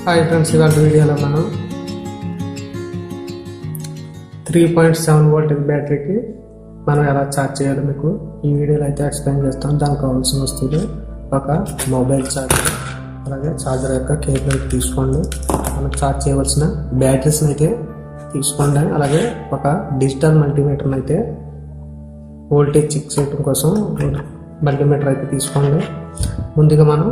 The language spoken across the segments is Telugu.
హాయ్ ఫ్రెండ్స్, ఇవాళ వీడియోలో మనం 3.7 వోల్టేజ్ బ్యాటరీకి మనం ఎలా ఛార్జ్ చేయాలో మీకు ఈ వీడియోలో అయితే ఎక్స్ప్లెయిన్ చేస్తాం. దానికి కావాల్సిన వస్తువులు ఒక మొబైల్ ఛార్జర్, అలాగే ఛార్జర్ యొక్క కేబుల్ అయితే తీసుకోండి. మనం ఛార్జ్ చేయవలసిన బ్యాటరీస్ని అయితే తీసుకోండి. అలాగే ఒక డిజిటల్ మల్టీమీటర్ని అయితే వోల్టేజ్ చెక్ చేయడం కోసం మల్టీమీటర్ అయితే తీసుకోండి. ముందుగా మనం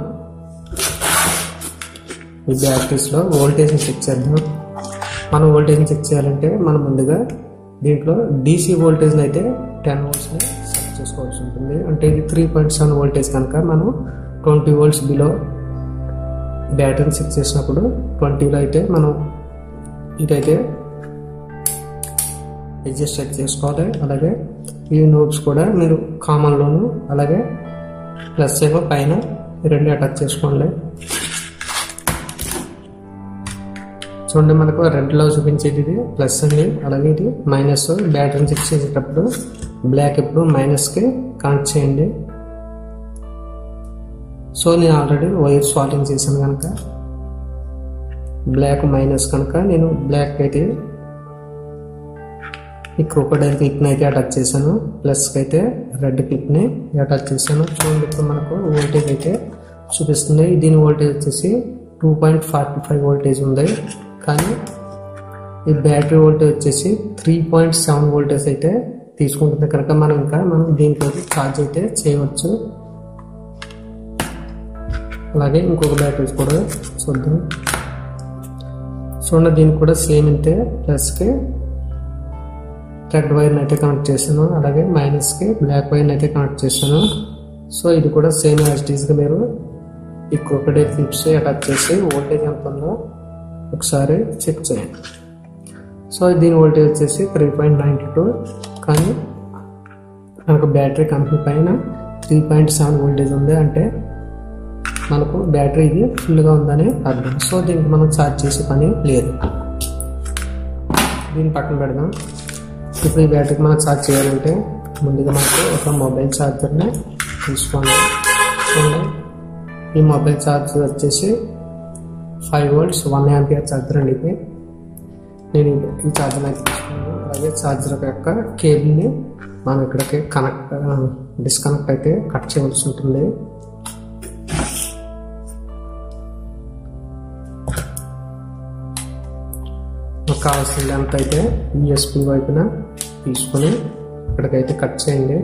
ఈ బ్యాటరీస్లో వోల్టేజ్ని చెక్ చేద్దాం. మనం వోల్టేజ్ని చెక్ చేయాలంటే మనం ముందుగా దీంట్లో DC వోల్టేజ్ని అయితే 10 voltsని సెట్ చేసుకోవాల్సి ఉంటుంది. అంటే ఇది 3.7 వోల్టేజ్ కనుక మనం 20 volts బిలో బ్యాటరీని చెక్ చేసినప్పుడు 20లో అయితే మనం ఇదైతే అడ్జస్ట్ అయితే చేసుకోవాలి. అలాగే ఈ నోబ్స్ కూడా మీరు కామన్లోను అలాగే ప్లస్ ఏమో పైన రెండు అటాచ్ చేసుకోండి. చూడండి, మనకు రెడ్లో చూపించేది ఇది ప్లస్ అండి, అలాగే ఇది మైనస్. బ్యాటరీని చెక్ చేసేటప్పుడు బ్లాక్ ఎప్పుడు మైనస్కి కనెక్ట్ చేయండి. సో నేను ఆల్రెడీ వైర్ సాల్టింగ్ చేశాను కనుక బ్లాక్ మైనస్ కనుక నేను బ్లాక్ అయితే ఈ క్రోకోడైల్ క్లిప్ని అయితే అటాచ్ చేశాను. ప్లస్కి అయితే రెడ్ క్లిప్ని అటాచ్ చేశాను. చూడండి, ఇప్పుడు మనకు వోల్టేజ్ అయితే చూపిస్తుంది. దీని వోల్టేజ్ వచ్చేసి 2.45 వోల్టేజ్ ఉంది. కానీ ఈ బ్యాటరీ వోల్టేజ్ వచ్చేసి 3.7 వోల్టేజ్ అయితే తీసుకుంటుంది కనుక మనం దీంట్లో ఛార్జ్ అయితే చేయవచ్చు. అలాగే ఇంకొక బ్యాటరీస్ కూడా చూద్దాం. చూడండి, దీనికి కూడా సేమ్ ఇంతే. ప్లస్కి రెడ్ వైర్ని అయితే కనెక్ట్ చేశాను, అలాగే మైనస్కి బ్లాక్ వైర్ని అయితే కనెక్ట్ చేశాను. సో ఇది కూడా సేమ్ యాజిటీస్గా మీరు ఈ క్రోకోడైల్ క్లిప్స్ అటాచ్ చేసి వోల్టేజ్ ఎంత ఉందో ఒకసారి చెక్ చేయండి. సో దీని వోల్టేజ్ వచ్చేసి 3.92, కానీ మనకు బ్యాటరీ కంపెనీ పైన 3.7 వోల్టేజ్ ఉంది. అంటే మనకు బ్యాటరీ ఇది ఫుల్గా ఉందని అర్థం. సో దీనికి మనం ఛార్జ్ చేసే పని లేదు. దీన్ని పక్కన పెడదాం. ఇప్పుడు ఈ బ్యాటరీకి మనం ఛార్జ్ చేయాలంటే ముందుగా మనకు ఒక మొబైల్ ఛార్జర్ని తీసుకోండి. చూడండి, ఈ మొబైల్ ఛార్జర్ వచ్చేసి 5 volts 1 ampere ఛార్జర్ అండి. ఇది నేను ఈ ఛార్జర్ అయితే తీసుకున్నాను. అలాగే ఛార్జర్ యొక్క కేబుల్ని మనం ఇక్కడికి డిస్కనెక్ట్ అయితే కట్ చేయవలసి ఉంటుంది. మనకు కావాల్సిన లెంత్ అయితే USB వైపున తీసుకొని ఇక్కడికైతే కట్ చేయండి.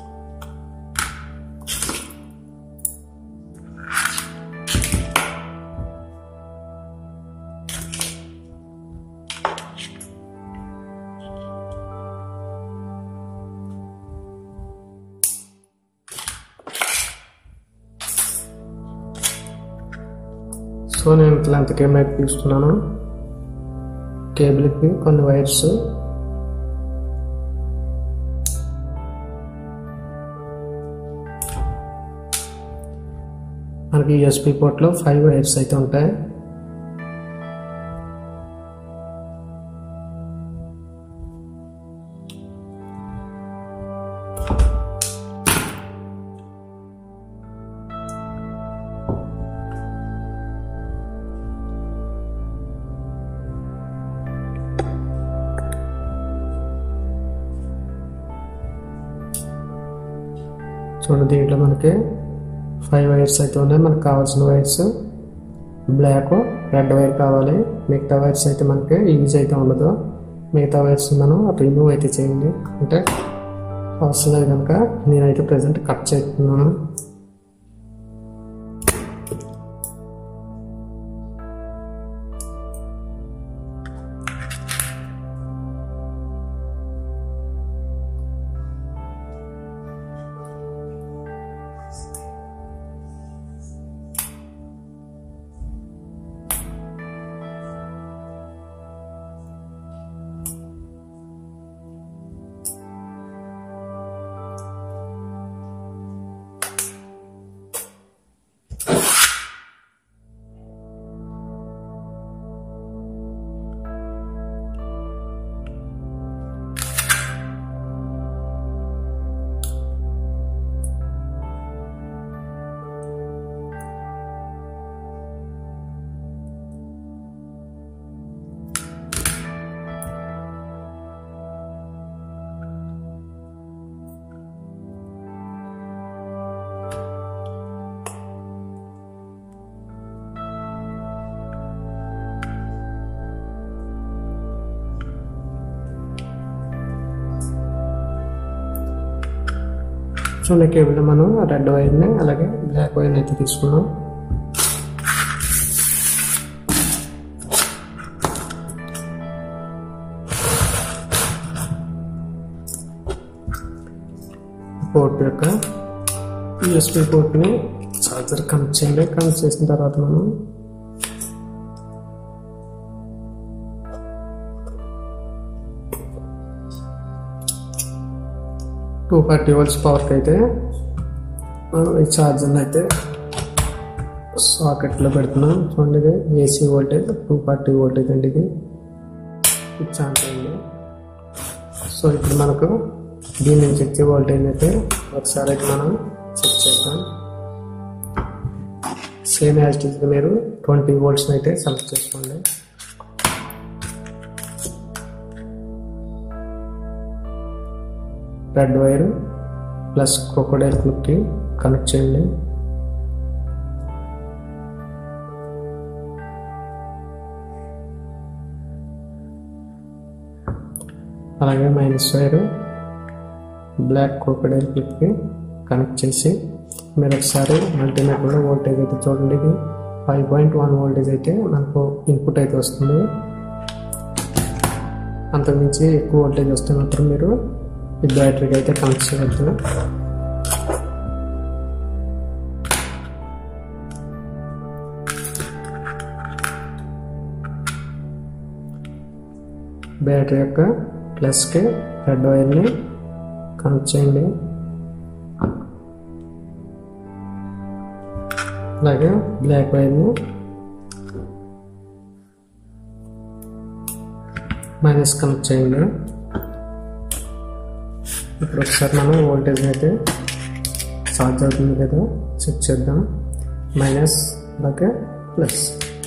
సో నేను లెంత్ కేబుల్ తీసుకున్నాను. కేబుల్కి కొన్ని వైర్స్ మనకి USB పోర్ట్లో 5 వైర్స్ అయితే ఉంటాయి. చూడండి, దీంట్లో మనకి 5 వైర్స్ అయితే ఉన్నాయి. మనకు కావాల్సిన వైర్స్ బ్లాక్, రెడ్ వైర్ కావాలి. మిగతా వైర్స్ అయితే మనకి యూజ్ అయితే ఉండదు. మిగతా వైర్స్ మనం రిమూవ్ అయితే చేయండి. అంటే అవసరం లేదు కనుక నేనైతే ప్రజెంట్ కట్ చేస్తున్నాను. చూడండి కేబుల్ మనం రెడ్ వైర్ని అలాగే బ్లాక్ వైర్ని అయితే తీసుకున్నాం. పోర్ట్ యొక్క USB పోర్ట్ని చార్జర్ కనెక్ట్ చేయండి. కనెక్ట్ చేసిన తర్వాత మనం టూ 240 volts పవర్కి అయితే మనం ఈ చార్జర్ని అయితే సాకెట్లో పెడుతున్నాం. చూడండి ఇది AC వోల్టేజ్ 240 వోల్టేజ్ అండి. ఇది స్విచ్ ఆన్ చేయండి. సో ఇప్పుడు మనకు దీని నుంచి వచ్చే వోల్టేజ్ అయితే ఒకసారి అయితే మనం చెక్ చేద్దాం. సేమ్ యాజ్ ఇట్ ఈస్ మీరు 20 volts అయితే సెలెక్ట్ చేసుకోండి. రెడ్ వైర్ ప్లస్ క్రొకోడైల్ క్లిప్కి కనెక్ట్ చేయండి. అలాగే మైనస్ వైర్ బ్లాక్ క్రొకోడైల్ క్లిప్కి కనెక్ట్ చేసి మీరు ఒకసారి మల్టీమీటర్లో వోల్టేజ్ అయితే చూడండి. ఇది 5.1 వోల్టేజ్ అయితే మనకు ఇన్పుట్ అయితే వస్తుంది. అంతకుమించి ఎక్కువ వోల్టేజ్ వస్తే మాత్రం మీరు ఈ బ్యాటరీకి అయితే కనెక్ట్ చేయవద్దు. బ్యాటరీ యొక్క ప్లస్కి రెడ్ వైర్ని కనెక్ట్ చేయండి. అలాగే బ్లాక్ వైర్ని మైనస్ కనెక్ట్ చేయండి. ఇప్పుడు ఒకసారి మనం వోల్టేజ్ అయితే ఛార్జ్ అవుతుంది కదా చెక్ చేద్దాం. మైనస్ అలాగే ప్లస్.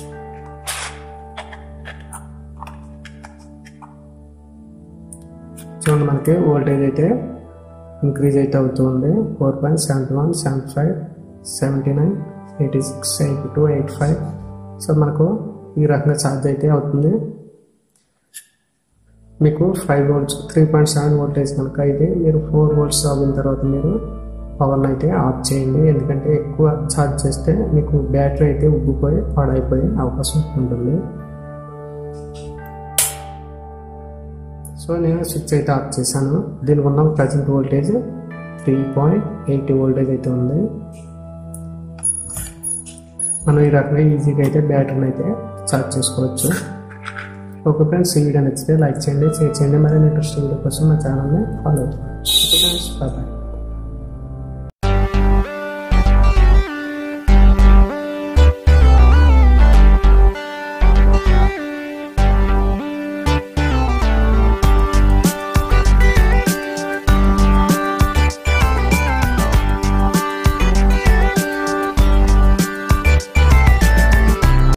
చూడండి మనకి వోల్టేజ్ అయితే ఇంక్రీజ్ అయితే అవుతుంది. 4.71, 75, 79, 86, 82, 85. సో మనకు ఈ రకంగా ఛార్జ్ అయితే అవుతుంది. మీకు 5 volts 3.7 వోల్టేజ్ కనుక అయితే మీరు 4 volts ఆగిన తర్వాత మీరు పవర్ని అయితే ఆఫ్ చేయండి. ఎందుకంటే ఎక్కువ ఛార్జ్ చేస్తే మీకు బ్యాటరీ అయితే ఉబ్బిపోయి పాడైపోయే అవకాశం ఉంటుంది. సో నేను స్విచ్ అయితే ఆఫ్ చేశాను. దీనికి ఉన్న ప్రజెంట్ వోల్టేజ్ 3.80 వోల్టేజ్ అయితే ఉంది. మనం ఈ రకంగా ఈజీగా అయితే బ్యాటరీని అయితే ఛార్జ్ చేసుకోవచ్చు. ఓకే ఫ్రెండ్స్, ఈ వీడియో నచ్చితే లైక్ చేయండి, షేర్ చేయండి. మరిన్ని ఇంట్రెస్టింగ్ వీడియో కోసం మా ఛానల్ని ఫాలో అవుతుంది. Okay friends, bye.